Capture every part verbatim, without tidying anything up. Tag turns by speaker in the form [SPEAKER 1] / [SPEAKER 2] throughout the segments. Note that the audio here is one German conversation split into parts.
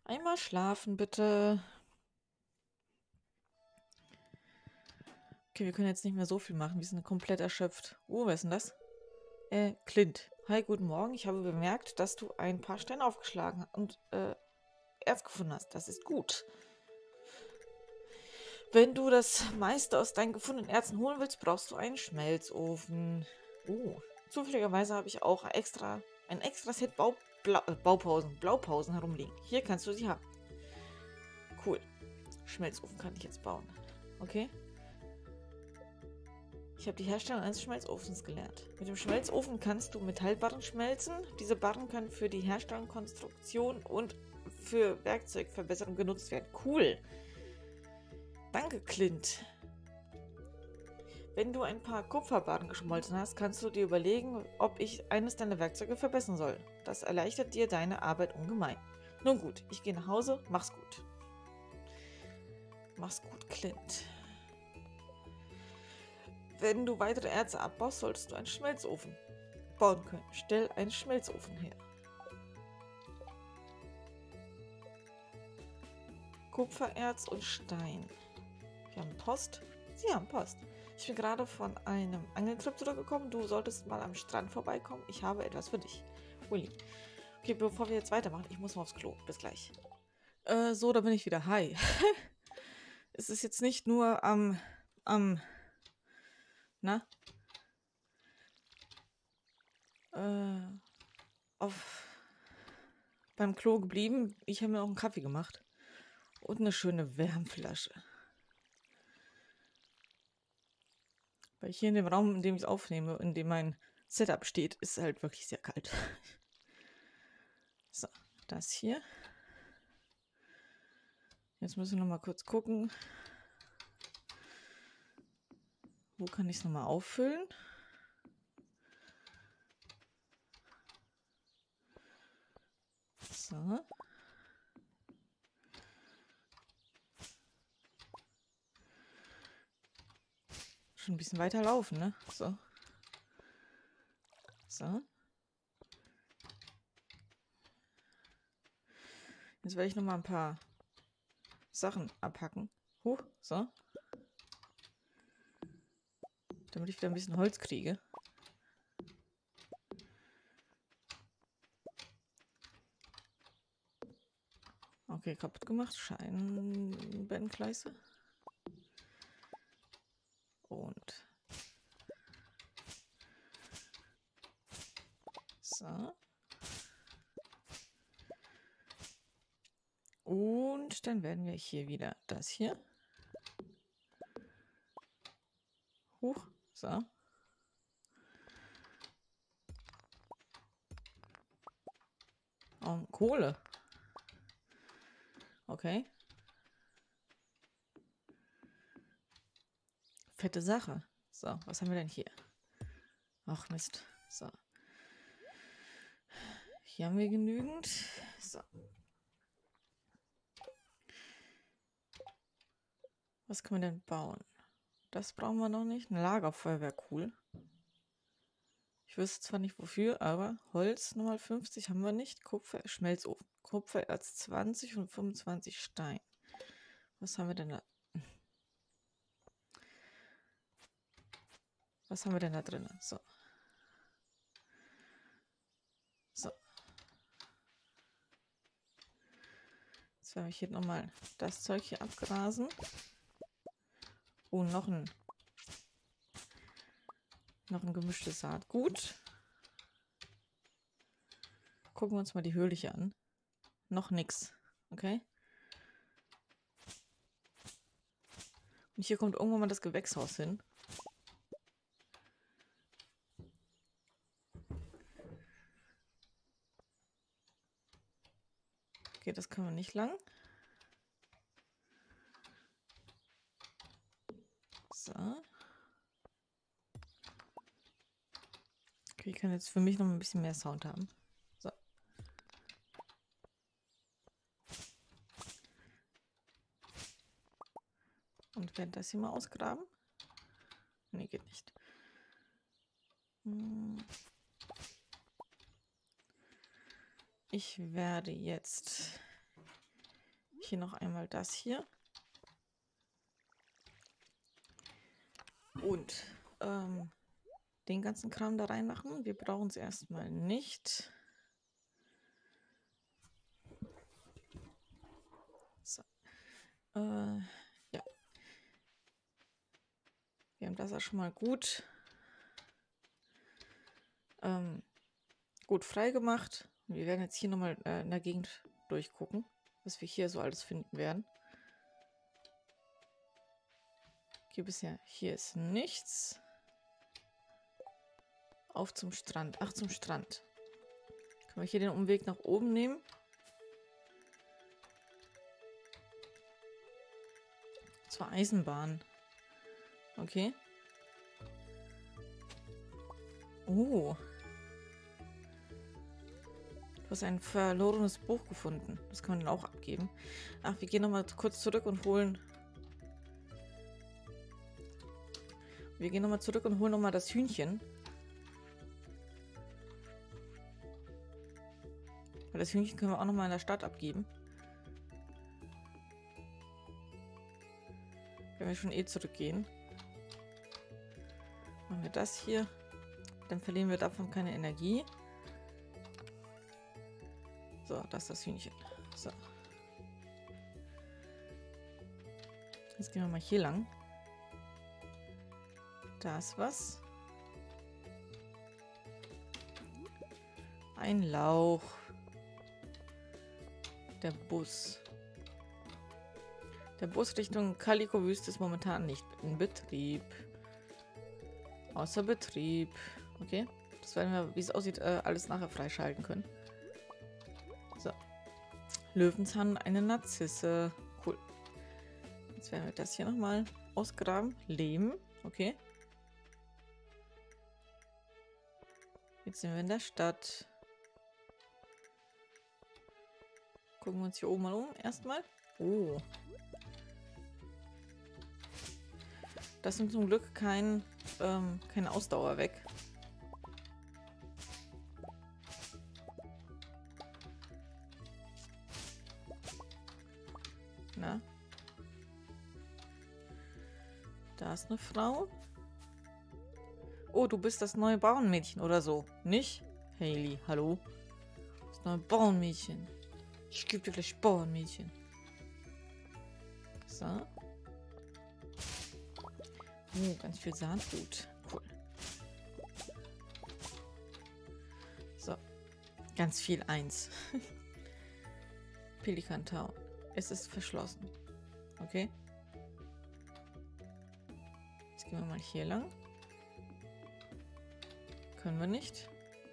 [SPEAKER 1] Einmal schlafen, bitte. Okay, wir können jetzt nicht mehr so viel machen. Wir sind komplett erschöpft. Oh, wer ist denn das? Äh, Clint. Hi, guten Morgen. Ich habe bemerkt, dass du ein paar Steine aufgeschlagen und äh, Erz gefunden hast. Das ist gut. Wenn du das meiste aus deinen gefundenen Erzen holen willst, brauchst du einen Schmelzofen. Oh, zufälligerweise habe ich auch extra ein extra Set Bau, Blau, äh, Baupausen, Blaupausen herumliegen. Hier kannst du sie haben. Cool. Schmelzofen kann ich jetzt bauen. Okay. Ich habe die Herstellung eines Schmelzofens gelernt. Mit dem Schmelzofen kannst du Metallbarren schmelzen. Diese Barren können für die Herstellung, Konstruktion und für Werkzeugverbesserung genutzt werden. Cool. Danke, Clint. Wenn du ein paar Kupferbarren geschmolzen hast, kannst du dir überlegen, ob ich eines deiner Werkzeuge verbessern soll. Das erleichtert dir deine Arbeit ungemein. Nun gut, ich gehe nach Hause. Mach's gut. Mach's gut, Clint. Wenn du weitere Erze abbaust, solltest du einen Schmelzofen bauen können. Stell einen Schmelzofen her. Kupfererz und Stein. Wir haben Post. Sie haben Post. Ich bin gerade von einem Angeltrip zurückgekommen. Du solltest mal am Strand vorbeikommen. Ich habe etwas für dich. Willy. Okay, bevor wir jetzt weitermachen, ich muss mal aufs Klo. Bis gleich. Äh, so, da bin ich wieder. Hi. Es ist jetzt nicht nur am... am... na? Äh... auf... beim Klo geblieben. Ich habe mir auch einen Kaffee gemacht. Und eine schöne Wärmflasche. Weil hier in dem Raum, in dem ich es aufnehme, in dem mein Setup steht, ist es halt wirklich sehr kalt. So, das hier. Jetzt müssen wir noch mal kurz gucken. Wo kann ich es nochmal auffüllen? So. Schon ein bisschen weiter laufen, ne? So. So. Jetzt werde ich noch mal ein paar Sachen abhacken. Huch, so. Damit ich wieder ein bisschen Holz kriege. Okay, kaputt gemacht. Scheinbändenkleiste. Und so. Und dann werden wir hier wieder das hier. Huch, so. Oh, Kohle. Okay. Fette Sache. So, was haben wir denn hier? Ach Mist. So. Hier haben wir genügend. So. Was können wir denn bauen? Das brauchen wir noch nicht. Ein Lagerfeuer wäre cool. Ich wüsste zwar nicht wofür, aber Holz Nummer fünfzig haben wir nicht. Kupfer, Schmelzofen. Kupfererz zwanzig und fünfundzwanzig Stein. Was haben wir denn da? Was haben wir denn da drin? So. So. Jetzt werde ich hier nochmal das Zeug hier abgrasen. Oh, noch ein noch ein gemischtes Saatgut. Gucken wir uns mal die Höhle hier an. Noch nix. Okay. Und hier kommt irgendwann mal das Gewächshaus hin. Okay, das können wir nicht lang. So. Okay, ich kann jetzt für mich noch ein bisschen mehr Sound haben. So. Und werde das hier mal ausgraben. Nee, geht nicht. Ich werde jetzt hier noch einmal das hier. Und ähm, den ganzen Kram da reinmachen. Wir brauchen es erstmal nicht. So. Äh, ja. Wir haben das ja schon mal gut, ähm, gut frei gemacht. Wir werden jetzt hier nochmal äh, in der Gegend durchgucken, was wir hier so alles finden werden. Okay, bisher hier ist nichts. Auf zum Strand. Ach, zum Strand. Können wir hier den Umweg nach oben nehmen? Zur Eisenbahn. Okay. Oh. Du hast ein verlorenes Buch gefunden. Das kann man dann auch abgeben. Ach, wir gehen nochmal kurz zurück und holen... Wir gehen nochmal zurück und holen nochmal das Hühnchen. Weil das Hühnchen können wir auch nochmal in der Stadt abgeben. Wenn wir schon eh zurückgehen. Machen wir das hier. Dann verlieren wir davon keine Energie. So, das ist das Hühnchen. So. Jetzt gehen wir mal hier lang. Da ist was. Ein Lauch. Der Bus. Der Bus Richtung Calico-Wüste ist momentan nicht in Betrieb. Außer Betrieb. Okay. Das werden wir, wie es aussieht, äh, alles nachher freischalten können. So. Löwenzahn, eine Narzisse. Cool. Jetzt werden wir das hier nochmal ausgraben. Lehm. Okay. Jetzt sind wir in der Stadt. Gucken wir uns hier oben mal um. Erstmal. Oh. Das sind zum Glück kein, ähm, keine Ausdauer weg. Na? Da ist eine Frau. Oh, du bist das neue Bauernmädchen oder so. Nicht? Hailey, hallo? Das neue Bauernmädchen. Ich gebe dir gleich Bauernmädchen. So. Oh, ganz viel Saatgut. Cool. So. Ganz viel eins. Pelikan Town. Es ist verschlossen. Okay. Jetzt gehen wir mal hier lang. Können wir nicht.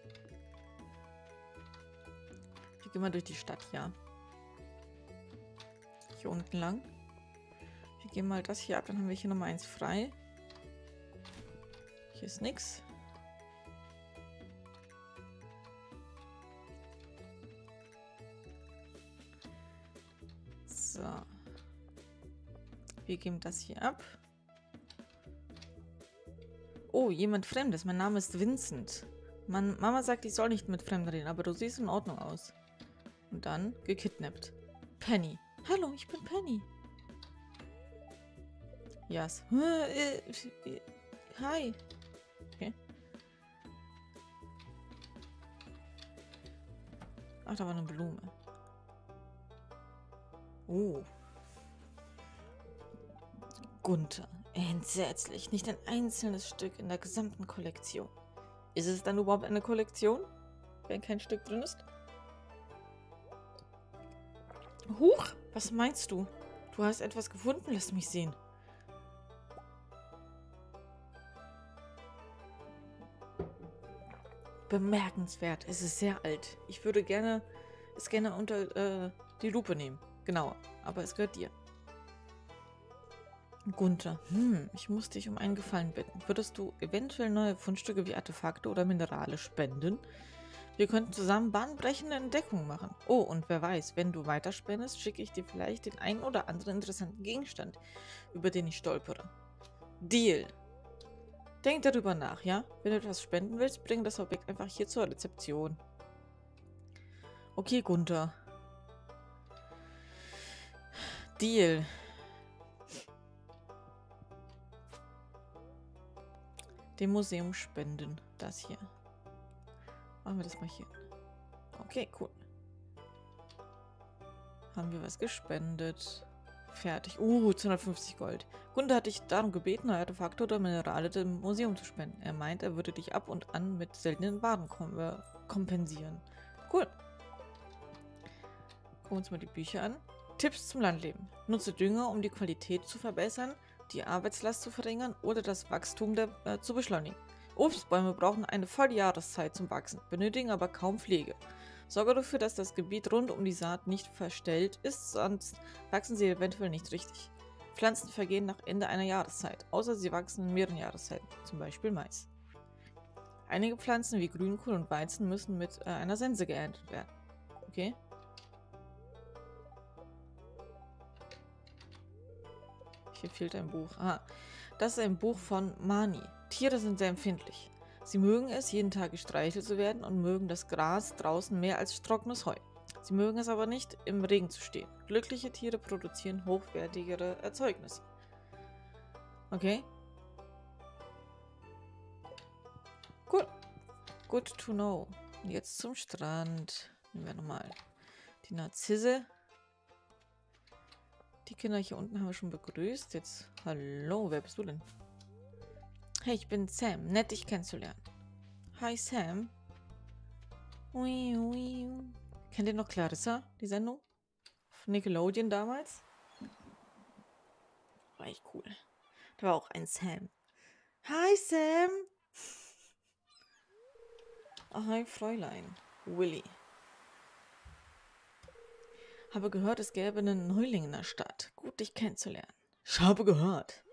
[SPEAKER 1] Wir gehen mal durch die Stadt, ja. Hier unten lang. Wir gehen mal das hier ab, dann haben wir hier nochmal eins frei. Hier ist nichts. So. Wir geben das hier ab. Oh, jemand Fremdes. Mein Name ist Vincent. Man, Mama sagt, ich soll nicht mit Fremden reden, aber du siehst in Ordnung aus. Und dann gekidnappt. Penny. Hallo, ich bin Penny. Yes. Hi. Okay. Ach, da war eine Blume. Oh. Gunther. Entsetzlich. Nicht ein einzelnes Stück in der gesamten Kollektion. Ist es dann überhaupt eine Kollektion, wenn kein Stück drin ist? Huch, was meinst du? Du hast etwas gefunden? Lass mich sehen. Bemerkenswert. Es ist sehr alt. Ich würde gerne es gerne unter äh, die Lupe nehmen. Genauer. Aber es gehört dir. Gunther, hm, ich muss dich um einen Gefallen bitten. Würdest du eventuell neue Fundstücke wie Artefakte oder Minerale spenden? Wir könnten zusammen bahnbrechende Entdeckungen machen. Oh, und wer weiß, wenn du weiter spendest, schicke ich dir vielleicht den einen oder anderen interessanten Gegenstand, über den ich stolpere. Deal. Denk darüber nach, ja? Wenn du etwas spenden willst, bring das Objekt einfach hier zur Rezeption. Okay, Gunther. Deal. Dem Museum spenden. Das hier. Machen wir das mal hier. Okay, cool. Haben wir was gespendet. Fertig. Uh, zweihundertfünfzig Gold. Kunde hat dich darum gebeten, Artefakte oder Minerale dem Museum zu spenden. Er meint, er würde dich ab und an mit seltenen Waren kom äh, kompensieren. Cool. Gucken wir uns mal die Bücher an. Tipps zum Landleben. Nutze Dünger, um die Qualität zu verbessern, die Arbeitslast zu verringern oder das Wachstum der, äh, zu beschleunigen. Obstbäume brauchen eine volle Jahreszeit zum Wachsen, benötigen aber kaum Pflege. Sorge dafür, dass das Gebiet rund um die Saat nicht verstellt ist, sonst wachsen sie eventuell nicht richtig. Pflanzen vergehen nach Ende einer Jahreszeit, außer sie wachsen in mehreren Jahreszeiten, zum Beispiel Mais. Einige Pflanzen wie Grünkohl und Weizen müssen mit äh, einer Sense geerntet werden. Okay. Hier fehlt ein Buch. Ah, das ist ein Buch von Mani. Tiere sind sehr empfindlich. Sie mögen es, jeden Tag gestreichelt zu werden und mögen das Gras draußen mehr als trockenes Heu. Sie mögen es aber nicht, im Regen zu stehen. Glückliche Tiere produzieren hochwertigere Erzeugnisse. Okay. Cool. Good to know. Und jetzt zum Strand. Nehmen wir nochmal die Narzisse. Die Kinder hier unten haben wir schon begrüßt. Jetzt, hallo, wer bist du denn? Hey, ich bin Sam. Nett, dich kennenzulernen. Hi, Sam. Ui, ui. Kennt ihr noch Clarissa, die Sendung? Von Nickelodeon damals? War echt cool. Da war auch ein Sam. Hi, Sam. Oh, hi, Fräulein. Willy. Habe gehört, es gäbe einen Neuling in der Stadt. Gut, dich kennenzulernen. Ich habe gehört.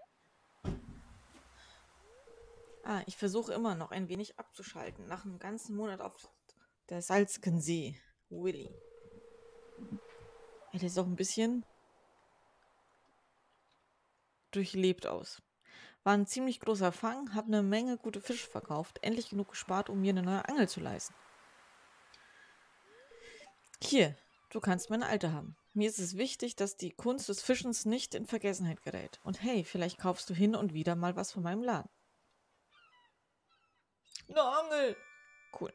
[SPEAKER 1] Ah, ich versuche immer noch ein wenig abzuschalten. Nach einem ganzen Monat auf der salzigen See. Willy. Er sieht auch ein bisschen durchlebt aus. War ein ziemlich großer Fang, habe eine Menge gute Fische verkauft. Endlich genug gespart, um mir eine neue Angel zu leisten. Hier, du kannst meine alte haben. Mir ist es wichtig, dass die Kunst des Fischens nicht in Vergessenheit gerät. Und hey, vielleicht kaufst du hin und wieder mal was von meinem Laden. Eine Angel! Cool.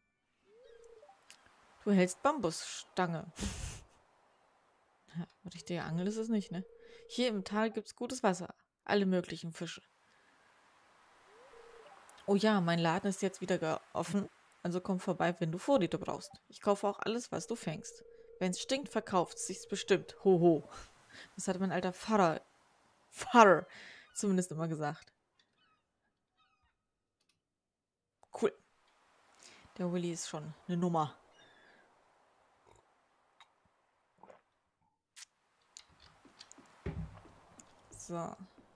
[SPEAKER 1] Du hältst Bambusstange. Ja, richtige Angel ist es nicht, ne? Hier im Tal gibt's gutes Wasser. Alle möglichen Fische. Oh ja, mein Laden ist jetzt wieder offen. Also komm vorbei, wenn du Vorräte brauchst. Ich kaufe auch alles, was du fängst. Wenn's stinkt, verkauft sich's bestimmt. Hoho. Das hat mein alter Vater, Vater zumindest immer gesagt. Cool. Der Willy ist schon eine Nummer. So.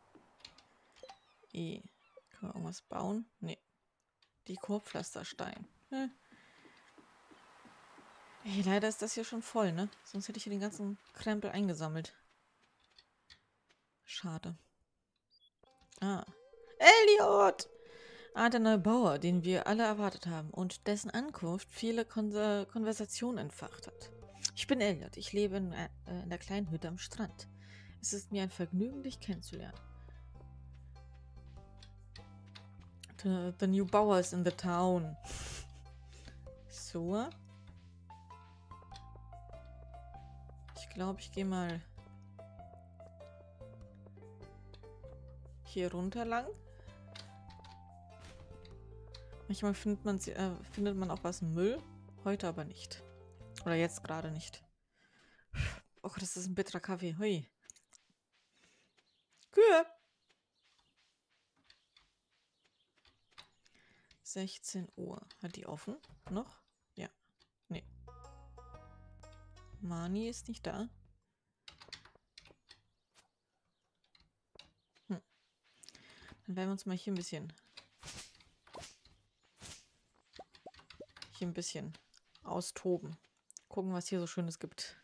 [SPEAKER 1] E. Können wir irgendwas bauen? Nee. Die Korbpflasterstein. Hm. Hey, leider ist das hier schon voll, ne? Sonst hätte ich hier den ganzen Krempel eingesammelt. Schade. Ah. Elliot! Ah, der neue Bauer, den wir alle erwartet haben und dessen Ankunft viele Kon Konversationen entfacht hat. Ich bin Elliot. Ich lebe in, äh, in der kleinen Hütte am Strand. Es ist mir ein Vergnügen, dich kennenzulernen. The, the new Bauer is in the town. So. Ich glaube, ich gehe mal hier runter lang. Manchmal findet man, äh, findet man auch was im Müll. Heute aber nicht. Oder jetzt gerade nicht. Oh Gott, das ist ein bitterer Kaffee. Hui. Kühe. sechzehn Uhr. Hat die offen? Noch? Ja. Nee. Mani ist nicht da. Hm. Dann werden wir uns mal hier ein bisschen hier ein bisschen austoben. Gucken, was hier so Schönes gibt.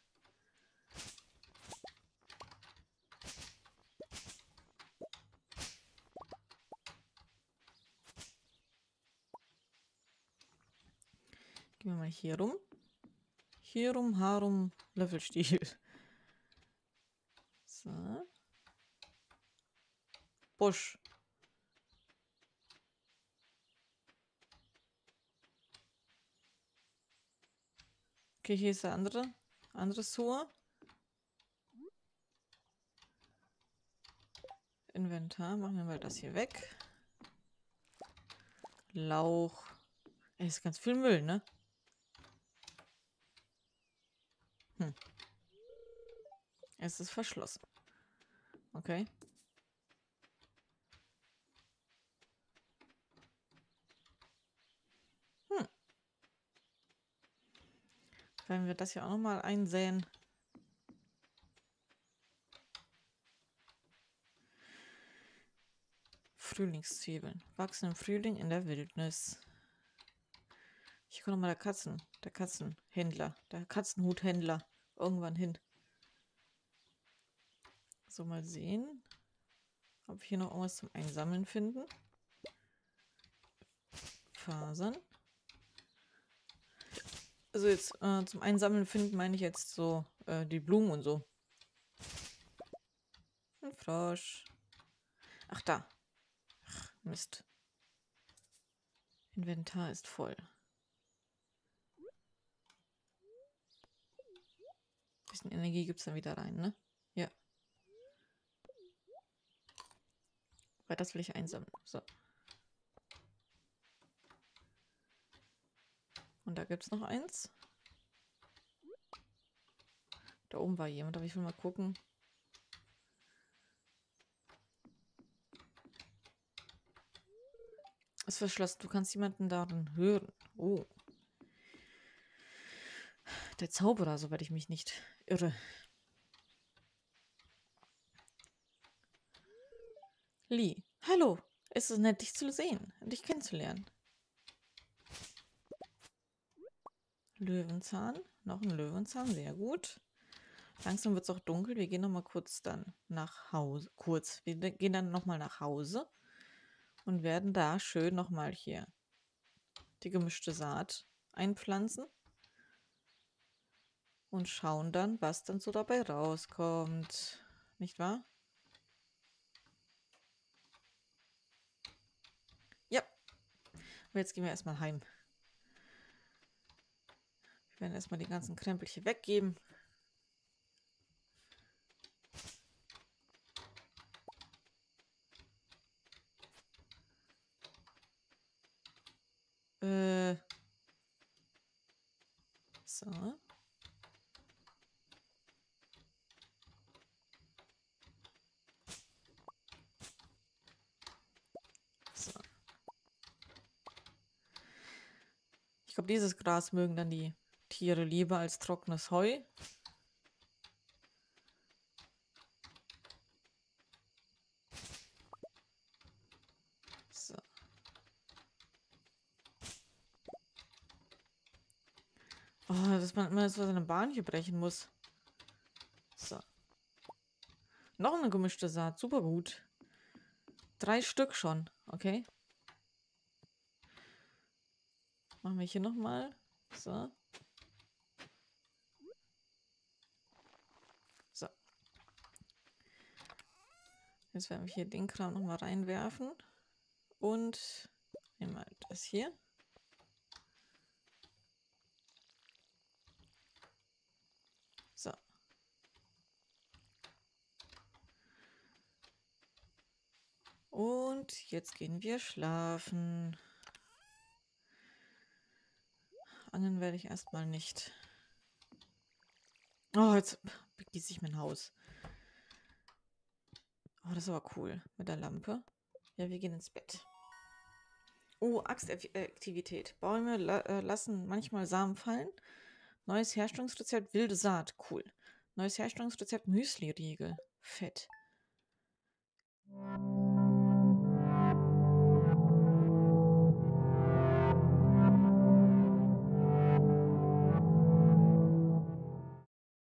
[SPEAKER 1] Gehen wir mal hier rum. Hier rum, Harum, Löffelstiel. Busch. Okay, hier ist der andere. Andere Sewer. Inventar. Machen wir mal das hier weg. Lauch. Ey, ist ganz viel Müll, ne? Hm. Es ist verschlossen. Okay. Hm. Wenn wir das hier auch nochmal einsäen. Frühlingszwiebeln. Wachsen im Frühling in der Wildnis. Hier kommt nochmal der Katzen, der Katzenhändler, der Katzenhuthändler irgendwann hin. So, mal sehen, ob wir hier noch irgendwas zum Einsammeln finden. Fasern. Also jetzt äh, zum Einsammeln finden meine ich jetzt so äh, die Blumen und so. Ein Frosch. Ach, da. Ach, Mist. Inventar ist voll. Bisschen Energie gibt es dann wieder rein, ne? Ja. Weil das will ich einsammeln. So. Und da gibt es noch eins. Da oben war jemand, aber ich will mal gucken. Es ist verschlossen. Du kannst jemanden darin hören. Oh. Der Zauberer, soweit ich mich nicht irre. Lee. Hallo. Es ist nett, dich zu sehen und dich kennenzulernen. Löwenzahn. Noch ein Löwenzahn. Sehr gut. Langsam wird es auch dunkel. Wir gehen noch mal kurz dann nach Hause. Kurz. Wir gehen dann noch mal nach Hause und werden da schön noch mal hier die gemischte Saat einpflanzen. Und schauen dann, was dann so dabei rauskommt. Nicht wahr? Ja. Aber jetzt gehen wir erstmal heim. Wir werden erstmal die ganzen Krempel hier weggeben. Äh. So. So. Ich glaube, dieses Gras mögen dann die Tiere lieber als trockenes Heu. So. Oh, dass man immer so seine Bahn hier brechen muss. So. Noch eine gemischte Saat. Super gut. Drei Stück schon. Okay. Machen wir hier nochmal. So. So. Jetzt werden wir hier den Kram nochmal reinwerfen. Und einmal das hier. So. Und jetzt gehen wir schlafen. Angeln werde ich erstmal nicht. Oh, jetzt begieße ich mein Haus. Oh, das ist aber cool. Mit der Lampe. Ja, wir gehen ins Bett. Oh, Axtaktivität. Bäume la äh, lassen manchmal Samen fallen. Neues Herstellungsrezept, wilde Saat. Cool. Neues Herstellungsrezept, Müsli-Riegel. Fett.